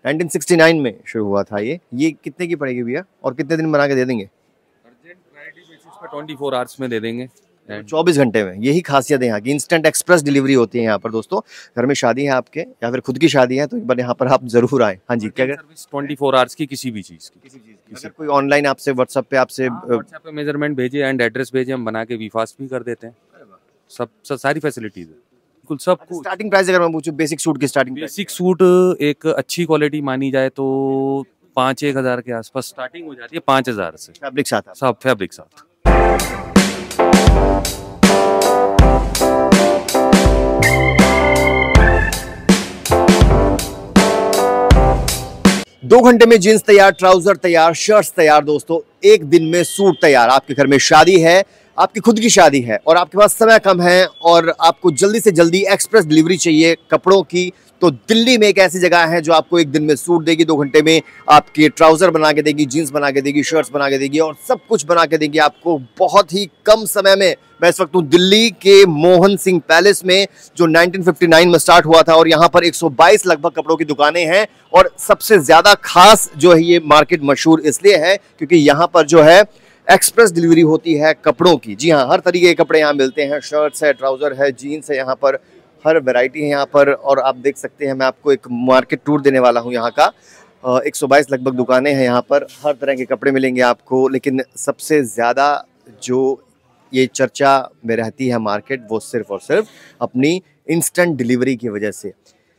1969 में शुरू हुआ था ये कितने की पड़ेगी भैया और कितने दिन बना के दे देंगे? अर्जेंट प्रायोरिटी बेसिस पर 24 आवर्स में दे देंगे। 24 घंटे में। यही खासियत है यहाँ की, इंस्टेंट एक्सप्रेस डिलीवरी होती है यहाँ पर दोस्तों। घर में शादी है आपके या फिर खुद की शादी है तो एक बार यहाँ पर आप जरूर आए। हाँ जी, क्या सर्विस 24 आवर्स की किसी भी चीज़ की। अगर कोई ऑनलाइन आपसे व्हाट्सएप पे आपसे व्हाट्सएप पे मेजरमेंट भेजिए एंड एड्रेस भेजिए, हम बना के वी फास्ट भी कर देते हैं। सब सारी फैसिलिटीज है, बिल्कुल सब कुछ। स्टार्टिंग प्राइस अगर मैं पूछूं बेसिक सूट की स्टार्टिंग बेसिक सूट एक अच्छी क्वालिटी मानी जाए तो 5-1 हज़ार के आसपास स्टार्टिंग हो जाती है, 5 हज़ार से। फैब्रिक साथ है? सब फैब्रिक साथ। दो घंटे में जींस तैयार, ट्राउजर तैयार, शर्ट्स तैयार दोस्तों। एक दिन में सूट तैयार। आपके घर में शादी है, आपकी खुद की शादी है और आपके पास समय कम है और आपको जल्दी से जल्दी एक्सप्रेस डिलीवरी चाहिए कपड़ों की, तो दिल्ली में एक ऐसी जगह है जो आपको एक दिन में सूट देगी, 2 घंटे में आपके ट्राउजर बना के देगी, जीन्स बना के देगी, शर्ट्स बना के देगी और सब कुछ बना के देगी आपको बहुत ही कम समय में। मैं इस वक्त हूँ दिल्ली के मोहन सिंह पैलेस में, जो 1959 में स्टार्ट हुआ था और यहाँ पर 122 लगभग कपड़ों की दुकानें हैं। और सबसे ज्यादा खास जो है ये मार्केट मशहूर इसलिए है क्योंकि यहाँ पर जो है एक्सप्रेस डिलीवरी होती है कपड़ों की। जी हाँ, हर तरीके के कपड़े यहाँ मिलते हैं, शर्ट्स है, ट्राउजर है, जीन्स है, यहाँ पर हर वैरायटी है यहाँ पर। और आप देख सकते हैं, मैं आपको एक मार्केट टूर देने वाला हूँ यहाँ का। 122 लगभग दुकानें हैं यहाँ पर, हर तरह के कपड़े मिलेंगे आपको। लेकिन सबसे ज़्यादा जो ये चर्चा में रहती है मार्केट, वो सिर्फ और सिर्फ अपनी इंस्टेंट डिलीवरी की वजह से।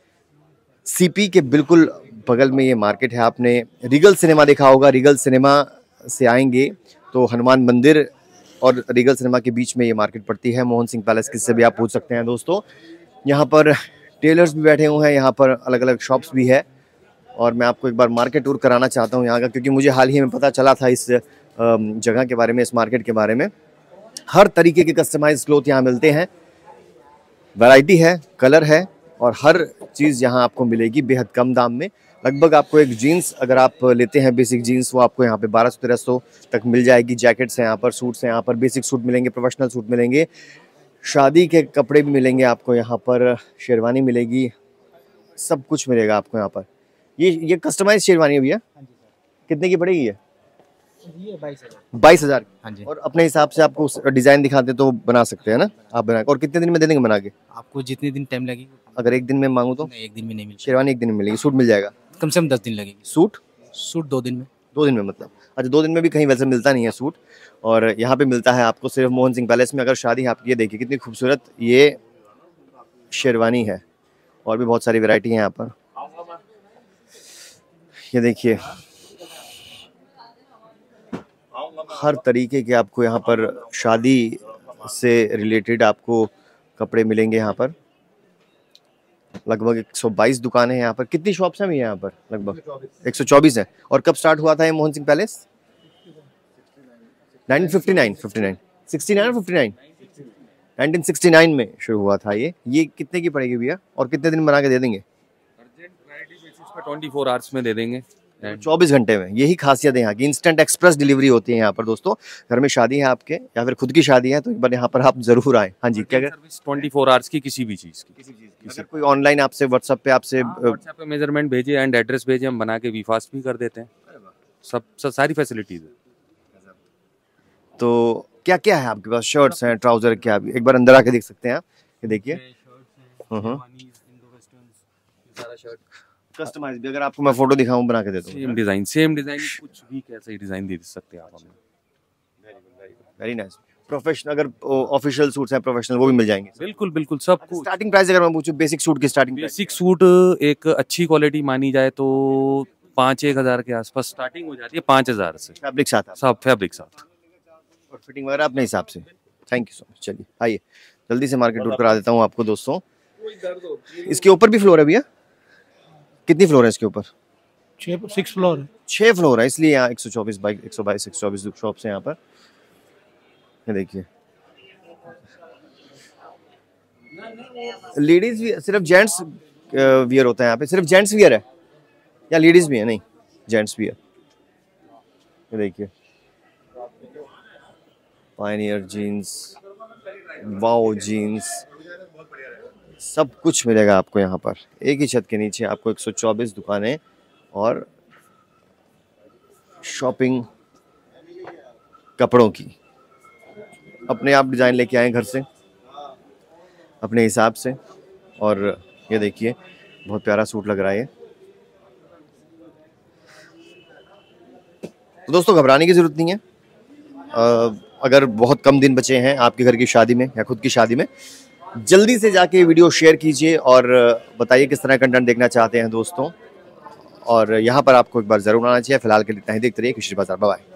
सीपी के बिल्कुल बगल में ये मार्केट है। आपने रीगल सिनेमा देखा होगा, रीगल सिनेमा से आएंगे तो हनुमान मंदिर और रीगल सिनेमा के बीच में ये मार्केट पड़ती है। मोहन सिंह पैलेस किससे भी आप पूछ सकते हैं दोस्तों। यहाँ पर टेलर्स भी बैठे हुए हैं, यहाँ पर अलग अलग शॉप्स भी है और मैं आपको एक बार मार्केट टूर कराना चाहता हूँ यहाँ का, क्योंकि मुझे हाल ही में पता चला था इस जगह के बारे में, इस मार्केट के बारे में। हर तरीके के कस्टमाइज क्लोथ यहाँ मिलते हैं, वैरायटी है, कलर है और हर चीज़ यहाँ आपको मिलेगी बेहद कम दाम में। लगभग आपको एक जीन्स अगर आप लेते हैं बेसिक जीन्स, वो आपको यहाँ पे 1200-1300 तक मिल जाएगी। जैकेट्स हैं यहाँ पर, सूट्स हैं यहाँ पर, बेसिक सूट मिलेंगे, प्रोफेशनल सूट मिलेंगे, शादी के कपड़े भी मिलेंगे आपको यहाँ पर, शेरवानी मिलेगी, सब कुछ मिलेगा आपको यहाँ पर। ये कस्टमाइज शेरवानी है भैया, कितने की पड़ेगी ये? 22,000। हाँ जी। और अपने हिसाब से आपको डिजाइन दिखाते तो बना सकते हैं ना आप, बना। और कितने दिन में दे देंगे बना के? आपको जितने दिन टाइम लगेगी। अगर एक दिन में मांगू तो? एक दिन में नहीं मिलेगी शेरवानी, एक दिन में मिलेगी। सूट मिल जाएगा? कम से कम 10 दिन लगेगी। सूट 2 दिन में? 2 दिन में मतलब, अच्छा 2 दिन में भी कहीं वैसे मिलता नहीं है सूट, और यहाँ पे मिलता है आपको सिर्फ मोहन सिंह पैलेस में। अगर शादी है आपकी, ये देखिए कितनी खूबसूरत ये शेरवानी है और भी बहुत सारी वैरायटी है यहाँ पर। ये देखिए हर तरीके के आपको यहाँ पर शादी से रिलेटेड आपको कपड़े मिलेंगे यहाँ पर। लगभग 122 दुकानें हैं यहाँ पर। कितनी शॉप्स हैं यहाँ पर? लगभग 124 है। और कब स्टार्ट हुआ था ये मोहन सिंह पैलेस? 1959, 59, 69 और 59? 1969 में शुरू हुआ था ये कितने की पड़ेगी भैया और कितने दिन बना के दे देंगे? अर्जेंट प्रायोरिटी बेसिस पर 24 आवर्स में दे देंगे, 24 घंटे में। यही खासियत है यहाँ की, इंस्टेंट एक्सप्रेस डिलीवरी होती है यहाँ पर दोस्तों। घर में शादी है आपके या फिर खुद की शादी है तो एक बार यहाँ पर आप जरूर आए। हाँ जी, क्या सर्विस 24 आवर्स की किसी भी चीज़ की। अगर कोई ऑनलाइन आपसे व्हाट्सएप पे व्हाट्सएप पे मेजरमेंट भेजिए एंड एड्रेस भेजिए, हम बना के वी फास्ट भी कर देते हैं। सब सारी फैसिलिटीज है। तो क्या क्या है आपके पास? शर्ट्स हैं, ट्राउजर, क्या एक बार अंदर आके देख सकते हैं आप। ये देखिए कस्टमाइज भी, अगर आपको मैं फोटो दिखाऊं बना के देता हूं। सेम डिजाइन कुछ भी कैसे ही डिजाइन दे सकते हैं आप हमें। Very nice. प्रोफेशनल अगर ऑफिशियल सूट्स हैं प्रोफेशनल, वो भी मिल जाएंगे? बिल्कुल बिल्कुल सब कुछ। स्टार्टिंग प्राइस अगर मैं पूछूं बेसिक सूट की स्टार्टिंग? बेसिक सूट एक अच्छी क्वालिटी मानी जाए तो 5-1 हज़ार के आसपास स्टार्टिंग हो जाती है, 5 हज़ार से। फैब्रिक साथ है? सब फैब्रिक साथ और फिटिंग वगैरह अपने हिसाब से। Thank you so much. चलिए आइए जल्दी से मार्केट टूर करा देता हूँ आपको दोस्तों। इसके ऊपर भी फ्लोर है भैया? कितनी फ्लोर है इसके ऊपर? 6 फ्लोर है। 6 फ्लोर है, इसलिए यहाँ 124 बाइक 122 शॉप्स हैं यहाँ पर। ये देखिए लेडीज भी, सिर्फ जेंट्स वियर होता है यहाँ पे? सिर्फ जेंट्स वियर है या लेडीज भी है? नहीं, जेंट्स वियर। ये देखिए पायनियर जीन्स, वाओ जीन्स, सब कुछ मिलेगा आपको यहाँ पर। एक ही छत के नीचे आपको 124 दुकानें और शॉपिंग कपड़ों की, अपने आप डिज़ाइन लेके आए घर से अपने हिसाब से। और ये देखिए बहुत प्यारा सूट लग रहा है ये। तो दोस्तों घबराने की ज़रूरत नहीं है। अगर बहुत कम दिन बचे हैं आपके घर की शादी में या खुद की शादी में, जल्दी से जाके वीडियो शेयर कीजिए और बताइए किस तरह कंटेंट देखना चाहते हैं दोस्तों। और यहाँ पर आपको एक बार ज़रूर आना चाहिए। फिलहाल के लिए इतना ही, देखते रहिए खुशी बाजार। Bye bye.